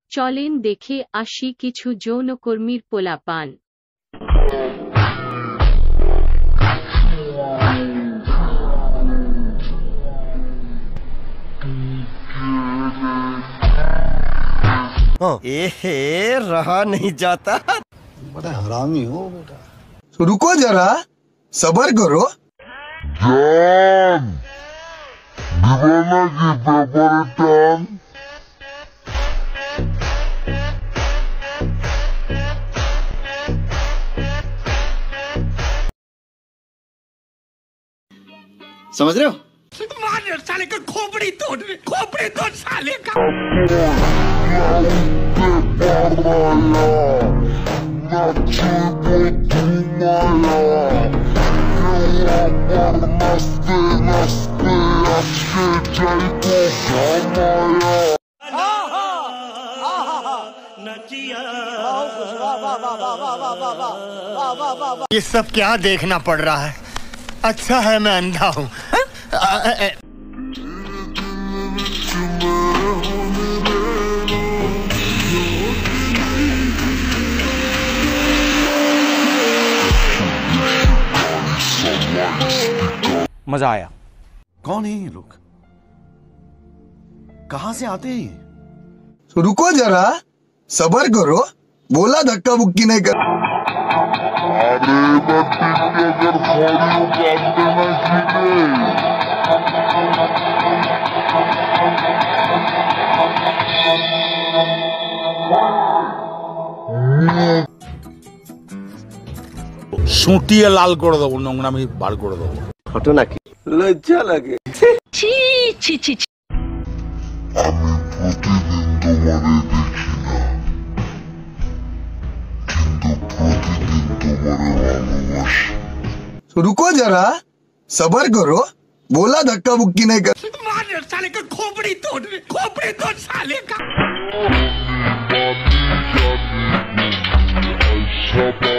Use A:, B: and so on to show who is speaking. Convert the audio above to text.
A: চলেন দেখে আসি কিছু যৌনকর্মীর পোলাপান।
B: रहा नहीं जाता।
C: बड़ा हरामी हो बेटा। तो रुको जरा, सबर करो।
D: जान दीवाना की पेपर टान
B: समझ रहे हो?
E: मार साले का खोपड़ी तोड़ साले का।
F: ये सब क्या देखना पड़ रहा है? अच्छा है मैं अंधा हूँ।
G: मजा आया।
C: कौन है ये लोग? कहाँ से आते हैं? तो रुको जरा, सबर करो। बोला धक्का बुक्की नहीं कर।
D: সুটিয়ে লাল করে দেবো, নোংরামি বার করে দেবো।
B: ঘটনা কি?
C: लज्जा लगे।
A: ছি ছি ছি ছি।
D: আমি প্রতিদিন তোমারে দেখি না, কিন্তু প্রতিদিন তোমারে ভালোবাসি।
C: तो रुको जरा, सबर करो। बोला धक्का बुक्की नहीं कर।
E: मार साले का खोपड़ी तोड़ साले का।